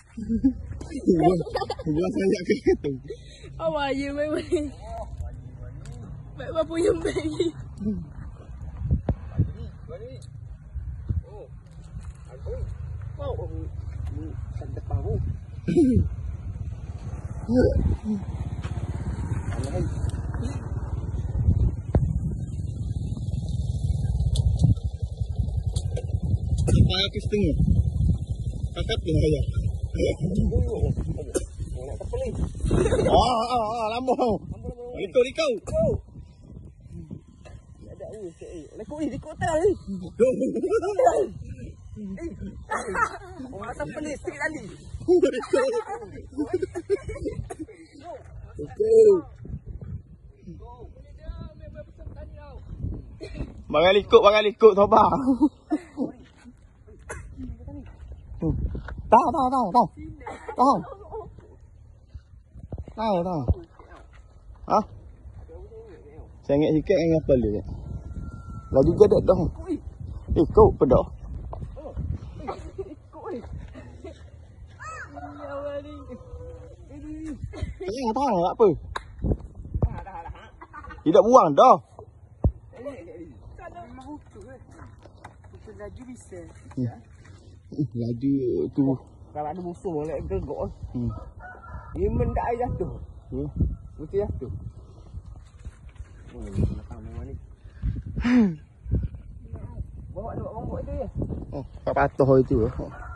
Gua saya ke itu. Awak je main-main. Baik apa yang baik ni. Wow, santai tahu. Apa yang setengah? Kakak pun saya. Nak terpelih. Lambung. Likau. Ada lekuk tak ni. Masa pelih sikit tadi. Okey. Barang likut sabar. Tahu. Ha? Sengit sikit dengan apa dia? Lagi gadat dah. Ikut pedah. Tahu tak apa? Tidak buang dah. Laju bisa. Laju tu. Kalau ada musuh nak gegok. Dia mendak air jatuh. Mesti jatuh. Kamu ni. Bawa rombok tu ya. Pak patuh itu.